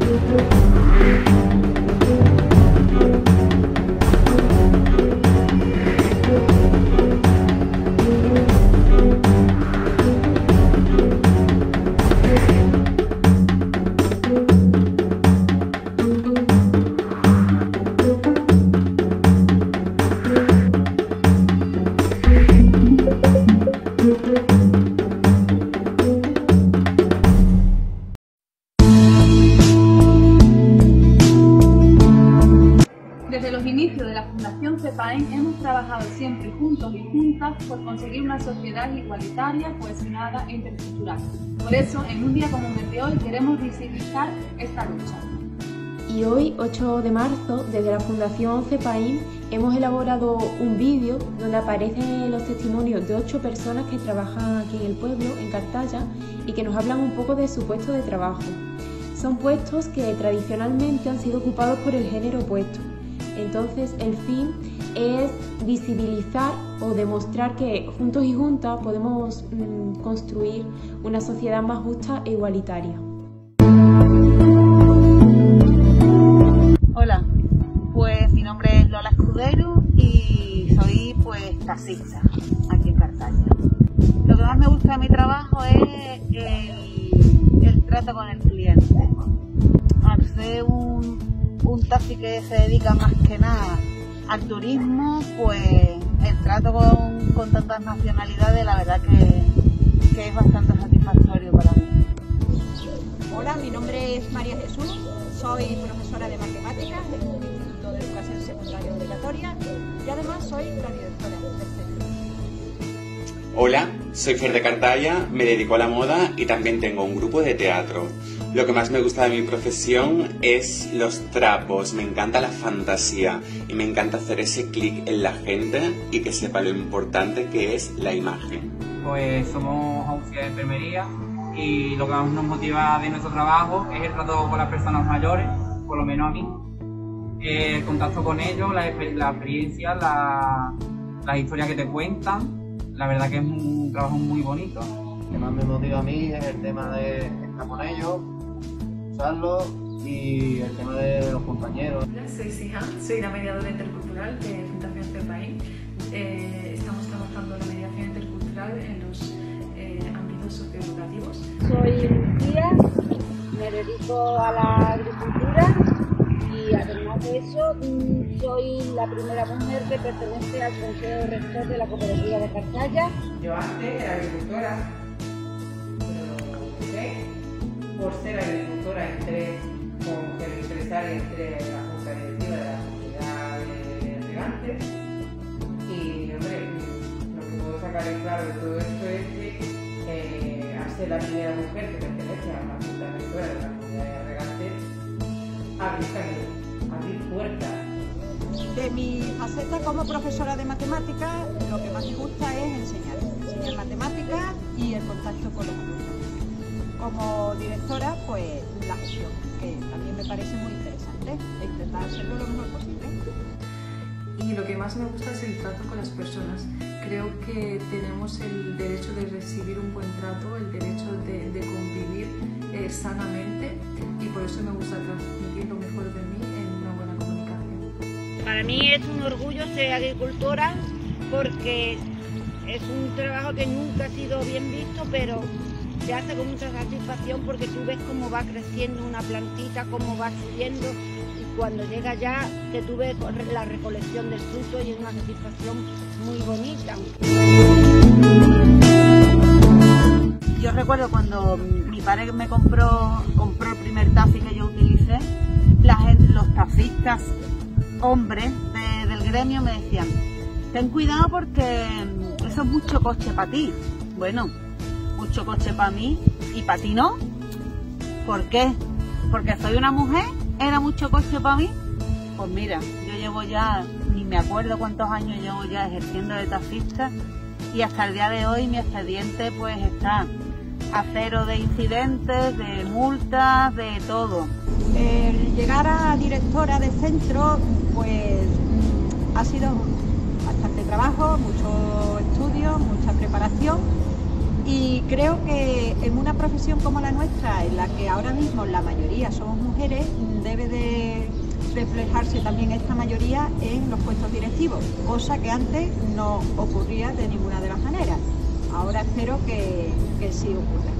Desde los inicios de la Fundación CEPAEN hemos trabajado siempre juntos y juntas por conseguir una sociedad igualitaria, cohesionada e intercultural. Por eso, en un día como el de hoy, queremos visibilizar esta lucha. Y hoy, 8 de marzo, desde la Fundación CEPAEN hemos elaborado un vídeo donde aparecen los testimonios de 8 personas que trabajan aquí en el pueblo, en Cartaya, y que nos hablan un poco de su puesto de trabajo. Son puestos que tradicionalmente han sido ocupados por el género opuesto. Entonces, el fin es visibilizar o demostrar que juntos y juntas podemos construir una sociedad más justa e igualitaria. Hola, pues mi nombre es Lola Escudero y soy taxista aquí en Cartaya. Lo que más me gusta de mi trabajo es el trato con el cliente. Al ser un taxi que se dedica más que nada al turismo, pues el trato con tantas nacionalidades, la verdad que es bastante satisfactorio para mí. Hola, mi nombre es María Jesús, soy profesora de matemáticas en un instituto de educación secundaria obligatoria y además soy la directora del centro. Hola, soy Fer de Cartaya, me dedico a la moda y también tengo un grupo de teatro. Lo que más me gusta de mi profesión es los trapos, me encanta la fantasía y me encanta hacer ese clic en la gente y que sepa lo importante que es la imagen. Pues somos auxiliares de enfermería y lo que más nos motiva de nuestro trabajo es el trato con las personas mayores, por lo menos a mí. El contacto con ellos, la experiencia, las historias que te cuentan, la verdad que es un trabajo muy bonito. Lo que más me motiva a mí es el tema de estar con ellos, usarlos y el tema de los compañeros. Hola, soy Sihan, soy la mediadora intercultural de Fundación CEPAEN. Estamos trabajando la mediación intercultural en los ámbitos socioeducativos. Soy Lucía, me dedico a la agricultura y además de eso soy la primera mujer que pertenece al Consejo Rector de la Cooperativa de Cartaya. Yo antes era agricultora, pero por ser agricultora entré como mujer empresaria, entré en la junta directiva de la comunidad de regantes y hombre, lo que puedo sacar en claro de todo esto es que al ser la primera mujer que pertenece a la junta directiva de la comunidad de regantes, abrir puertas. De mi faceta como profesora de matemáticas, lo que más me gusta es enseñar matemáticas y el contacto con los alumnos. Como directora, pues la gestión, que también me parece muy interesante, e intentar hacerlo lo mejor posible. Y lo que más me gusta es el trato con las personas. Creo que tenemos el derecho de recibir un buen trato, el derecho de convivir sanamente y por eso me gusta transmitir lo mejor de mí en una buena comunicación. Para mí es un orgullo ser agricultora porque es un trabajo que nunca ha sido bien visto, pero se hace con mucha satisfacción porque tú ves cómo va creciendo una plantita, cómo va subiendo y cuando llega ya que tú ves la recolección del fruto y es una satisfacción muy bonita. Yo recuerdo cuando mi padre me compró el primer taxi que yo utilicé, los taxistas hombres del gremio me decían: ten cuidado porque eso es mucho coche para ti. Bueno, mucho coche para mí y para ti no. ¿Por qué? ¿Porque soy una mujer? ¿Era mucho coche para mí? Pues mira, yo llevo ya, ni me acuerdo cuántos años llevo ya ejerciendo de taxista y hasta el día de hoy mi expediente pues está a cero de incidentes, de multas, de todo. El llegar a directora de centro pues ha sido bastante trabajo, mucho estudio, mucha preparación y creo que en una profesión como la nuestra, en la que ahora ahora mismo la mayoría somos mujeres, debe de reflejarse también esta mayoría en los puestos directivos, cosa que antes no ocurría de ninguna de las maneras. Ahora espero que sí ocurra.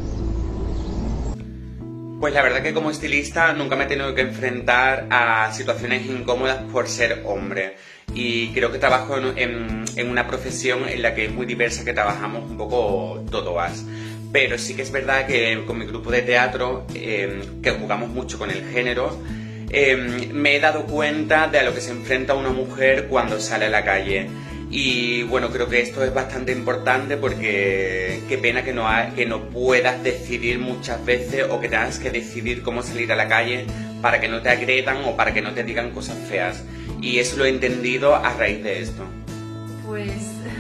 Pues la verdad que como estilista nunca me he tenido que enfrentar a situaciones incómodas por ser hombre. Y creo que trabajo en una profesión en la que es muy diversa, que trabajamos un poco todas. Pero sí que es verdad que con mi grupo de teatro, que jugamos mucho con el género, me he dado cuenta de a lo que se enfrenta una mujer cuando sale a la calle. Y bueno, creo que esto es bastante importante porque qué pena que no puedas decidir muchas veces, o que tengas que decidir cómo salir a la calle para que no te agredan o para que no te digan cosas feas. Y eso lo he entendido a raíz de esto. Pues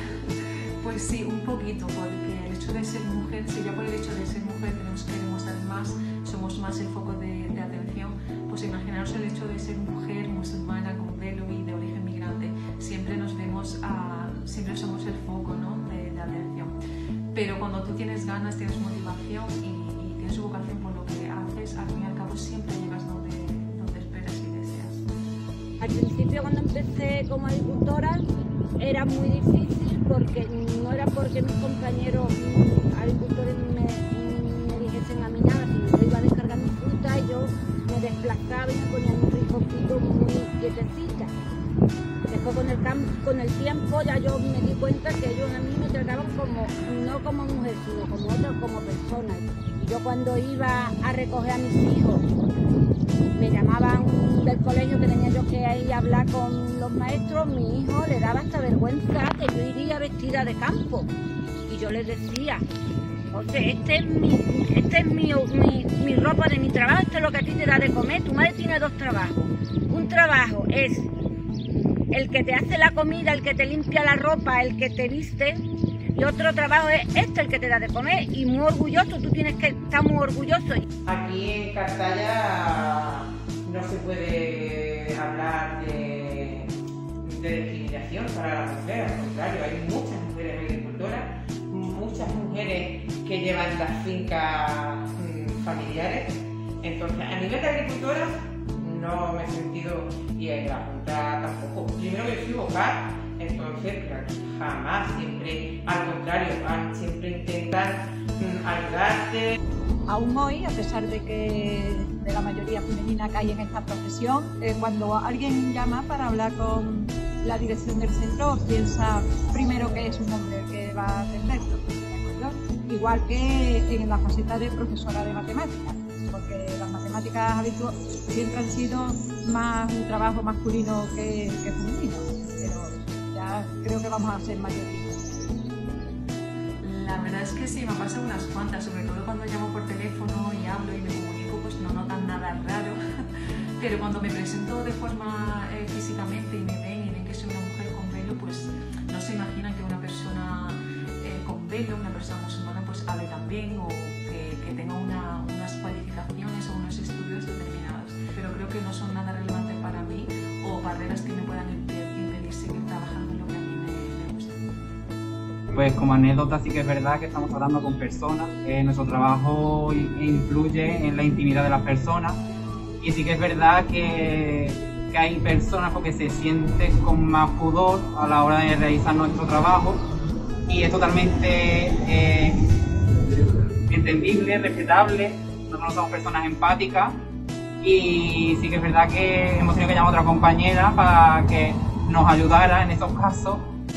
sí, un poquito, porque el hecho de ser mujer, si ya por el hecho de ser mujer tenemos que demostrar más, somos más el foco de atención, pues imaginaros el hecho de ser mujer musulmana con velo y de origen migrante, siempre nos vemos siempre somos el foco, ¿no?, de atención. Pero cuando tú tienes ganas, tienes motivación y tienes vocación por lo que haces, al fin y al cabo siempre llegas donde esperas y deseas. Al principio, cuando empecé como agricultora, era muy difícil porque no era porque mis compañeros agricultores me dijesen a mí nada, sino yo iba a descargar mi fruta y yo me desplazaba y me ponía en un ricocito muy quietecita. Después con el tiempo ya yo me di cuenta que ellos a mí me trataban no como mujer, sino como persona. Y yo cuando iba a recoger a mis hijos, me llamaban del colegio que tenía yo que ir a hablar con los maestros, mi hijo le daba hasta vergüenza que yo iría vestida de campo. Y yo les decía, José, esta es mi ropa de mi trabajo, esto es lo que a ti te da de comer. Tu madre tiene dos trabajos. Un trabajo es el que te hace la comida, el que te limpia la ropa, el que te viste, y otro trabajo es el que te da de comer, y muy orgulloso, tú tienes que estar muy orgulloso. Aquí en Cartaya no se puede hablar de discriminación para la mujer, al contrario, hay muchas mujeres agricultoras, muchas mujeres que llevan las fincas familiares. Entonces, a nivel de agricultora no me he sentido, y en la Junta tampoco. Primero que soy vocal, entonces jamás, siempre al contrario, siempre intentan ayudarte. Aún hoy, a pesar de la mayoría femenina que hay en esta profesión, cuando alguien llama para hablar con la dirección del centro, piensa primero que es un hombre el que va a atenderlo, ¿de acuerdo? Igual que en la faceta de profesora de matemáticas, porque las matemáticas siempre han sido más un trabajo masculino que femenino, pero ya creo que vamos a ser mayoría. La verdad es que sí, me pasan unas cuantas, sobre todo cuando llamo por teléfono y hablo y me comunico, pues no notan nada raro, pero cuando me presento de forma físicamente y me ven que soy una mujer con velo, pues no se imaginan que una persona con velo, una persona musulmana, pues hable también o que tenga unas cualificaciones o unos estudios determinados, pero creo que no son nada relevantes para mí o barreras que me puedan impedir seguir trabajando en lo que a mí me gusta. Pues como anécdota sí que es verdad que estamos hablando con personas, nuestro trabajo influye en la intimidad de las personas, y sí que es verdad que hay personas porque se sienten con más pudor a la hora de realizar nuestro trabajo, y es totalmente entendible, respetable. Nosotros somos personas empáticas, y sí que es verdad que hemos tenido que llamar a otra compañera para que nos ayudara en esos casos.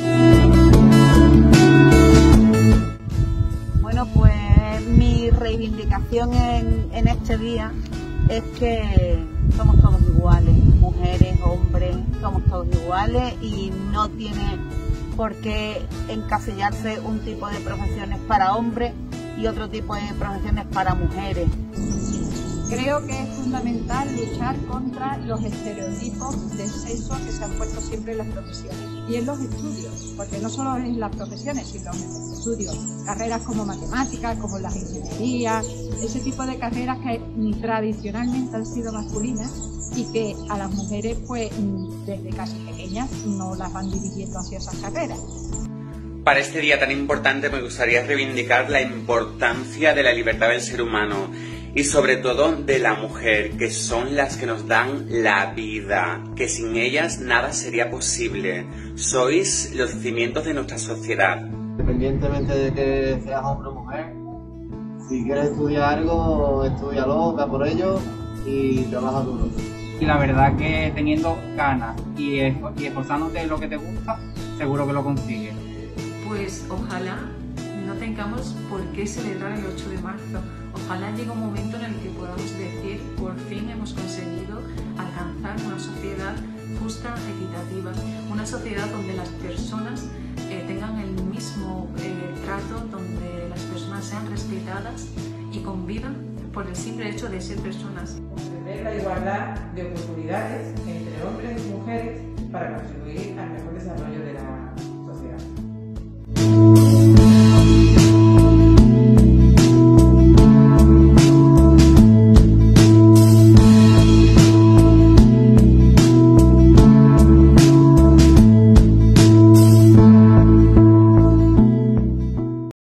Bueno, pues mi reivindicación en este día es que somos todos iguales, mujeres, hombres, somos todos iguales y no tiene por qué encasillarse un tipo de profesiones para hombres y otro tipo de profesiones para mujeres. Creo que es fundamental luchar contra los estereotipos de sexo que se han puesto siempre en las profesiones y en los estudios, porque no solo en las profesiones, sino en los estudios. Carreras como matemáticas, como las ingenierías, ese tipo de carreras que tradicionalmente han sido masculinas y que a las mujeres, pues, desde casi pequeñas no las van dirigiendo hacia esas carreras. Para este día tan importante me gustaría reivindicar la importancia de la libertad del ser humano. y sobre todo de la mujer, que son las que nos dan la vida, que sin ellas nada sería posible. Sois los cimientos de nuestra sociedad. Independientemente de que seas hombre o mujer, si quieres estudiar algo, estúdialo, ve por ello y trabaja duro. Y la verdad que teniendo ganas y esforzándote en lo que te gusta, seguro que lo consigues. Pues ojalá no tengamos por qué celebrar el 8 de marzo. Ojalá llegue un momento en el que podamos decir, por fin hemos conseguido alcanzar una sociedad justa, equitativa, una sociedad donde las personas tengan el mismo trato, donde las personas sean respetadas y convivan por el simple hecho de ser personas. Comprender la igualdad de oportunidades entre hombres y mujeres para contribuir al mejor desarrollo de la